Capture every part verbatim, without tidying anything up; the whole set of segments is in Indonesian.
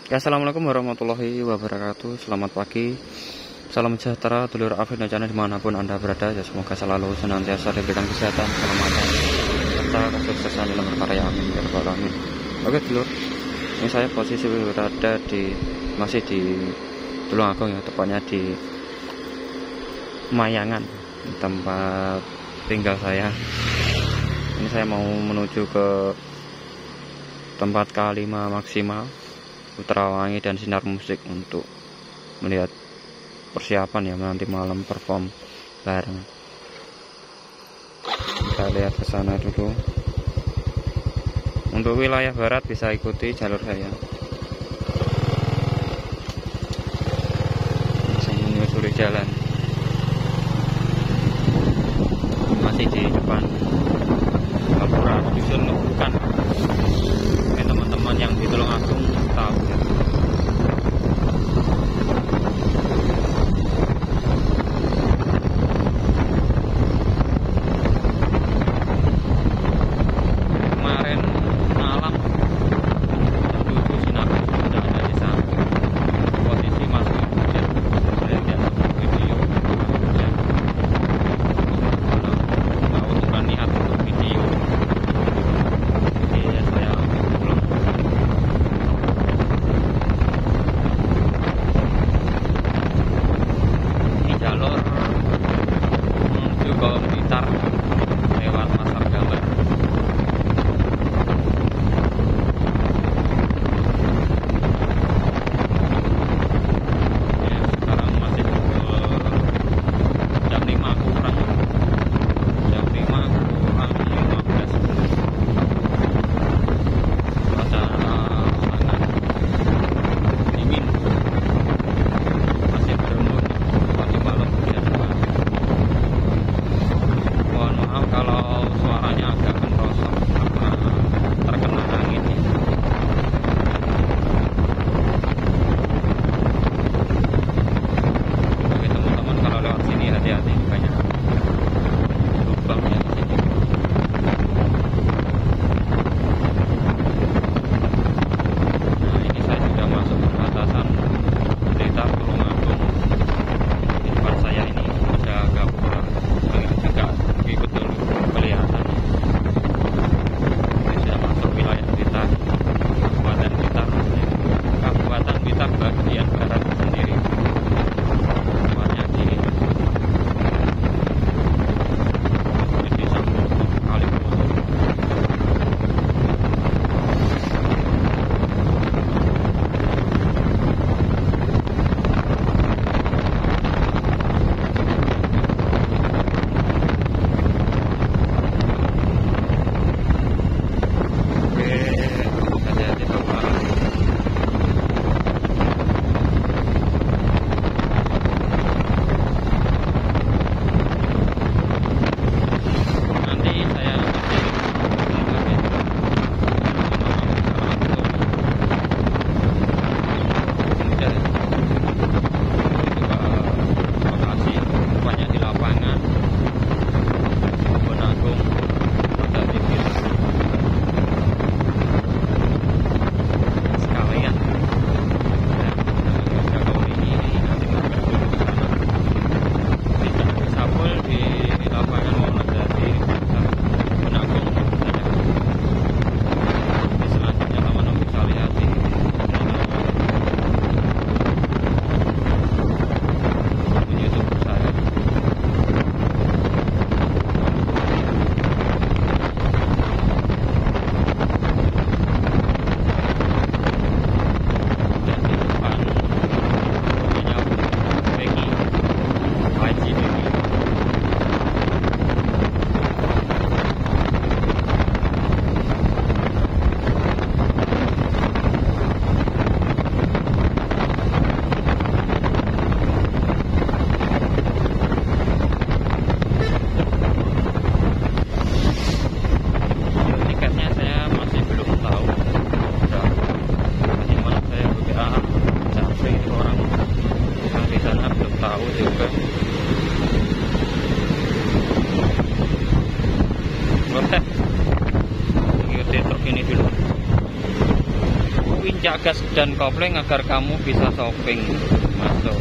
Ya, assalamualaikum warahmatullahi wabarakatuh. Selamat pagi, salam sejahtera, dulur Afid Najana dimanapun anda berada. Ya, semoga selalu senantiasa diberikan kesehatan, keselamatan, serta kesuksesan dalam berkarya. Amin ya rabbal alamin. Oke dulur, ini saya posisi berada di masih di Tulungagung ya, tepatnya di Mayangan, tempat tinggal saya. Ini saya mau menuju ke tempat K lima Maksimal, Putrawangi dan Sinar Musik untuk melihat persiapan ya nanti malam perform bareng. Kita lihat ke sana dulu. Untuk wilayah barat bisa ikuti jalur saya. Masih menyusuri jalan. Masih di depan Gapura Dusun bukan. Teman-teman yang di Tulungagung tahu ya. Kemarin malam menuju Sinar sudah ada di sana. Posisi masih hujan. Saya lihat video hujan. Mau bukan niat untuk video. Jadi ya saya pulang. Jalur menuju ke Blitar lewat Pasar Gambar. Ya, sekarang masih pukul jam lima kurang jam lima kurang lima belas. Cuaca sangat dingin, masih berembun. Malam hujan. Mohon maaf kalau suaranya agak merosot karena terkena angin ya. Oke teman-teman, kalau lewat sini hati-hati, banyak lubang ya di sini. Nah ini saya sudah masuk perbatasan Blitar Tulungagung. Di depan saya ini ada Gapura, agak ikut dulu kelihatan. Ini sudah masuk wilayah Blitar, Kabupaten Blitar, Kabupaten Blitar bagian barat sendiri. Tepatnya di Desa Kaliposo. Ikuti truk ini dulu. Puncak gas dan kopling agar kamu bisa shopping masuk.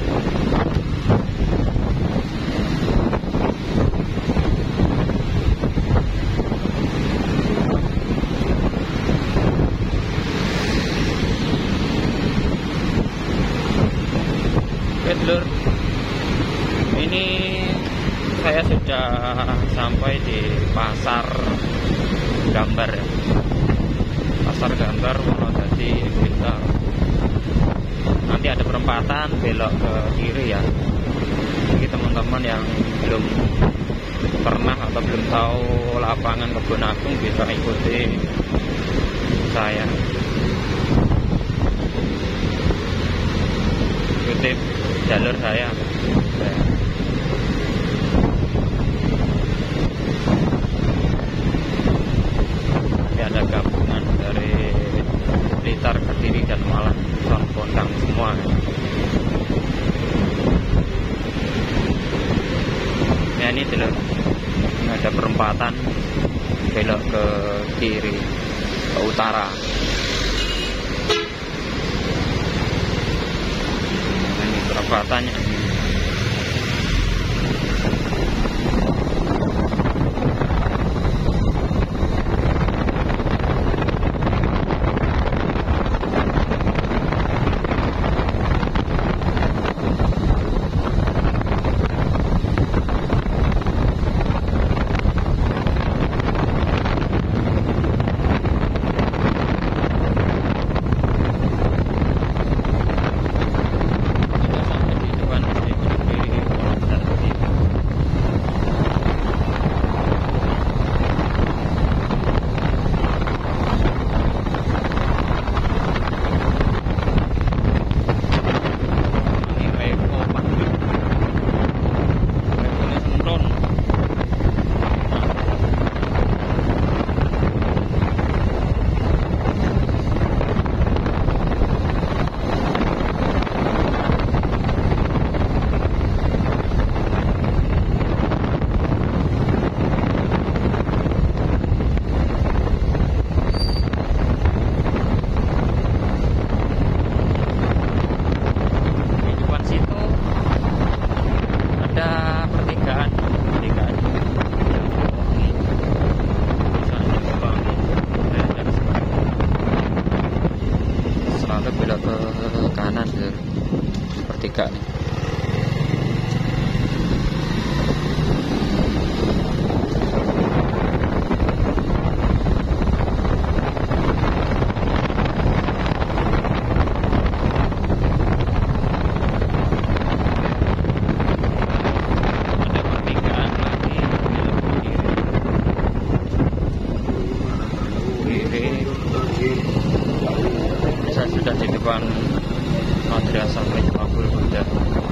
Oke dulur, ini saya sudah sampai di pasar gambar ya. Pasar gambar Wonodadi Blitar. Nanti ada perempatan belok ke kiri ya. Jadi teman-teman yang belum pernah atau belum tahu lapangan Kebon Agung bisa ikuti saya. Ikuti jalur saya. Ada gabungan dari Blitar, Kediri dan Malang, Son Pondang semua. Ya ini dulu ada perempatan belok ke kiri, ke utara. Nah, ini perempatannya. Tiga nih. Ada pertigaan lagi kiri. Saya sudah di depan Madrasah Miftabul Huda.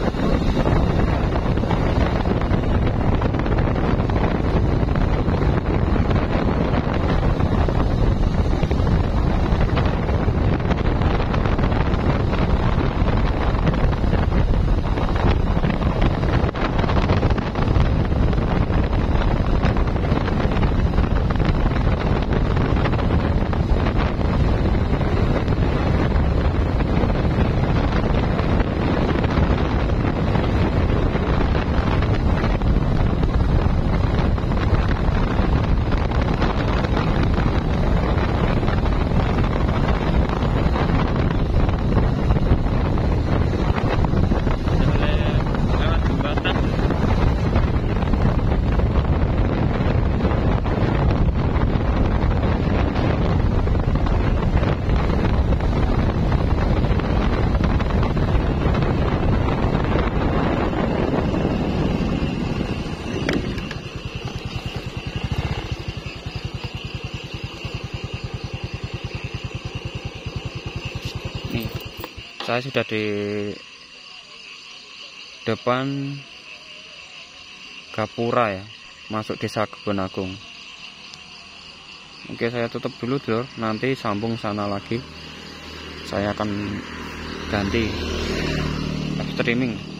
Nih, saya sudah di depan Gapura ya, masuk desa Kebon Agung. Oke, saya tutup dulu dulur, nanti sambung sana lagi. Saya akan ganti live streaming.